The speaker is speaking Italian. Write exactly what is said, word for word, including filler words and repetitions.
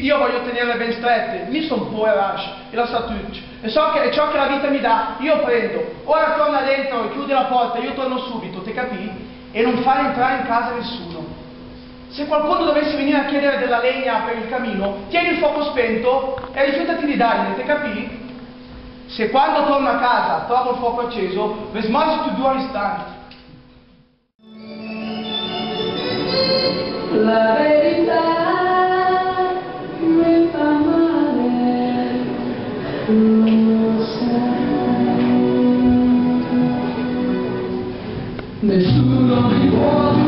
io voglio tenerle ben strette, mi sono un po' rush, e la Satucci, e so che è ciò che la vita mi dà, io prendo, ora torna dentro, chiudi la porta, io torno subito, te capì? E non fare entrare in casa nessuno. Se qualcuno dovesse venire a chiedere della legna per il camino, tieni il fuoco spento e rifiutati di dargliene, te capì? Se quando torno a casa trovo il fuoco acceso, lo smalzi tu due all'istante. La verità mi fa male, lo sai. Nessuno mi vuole.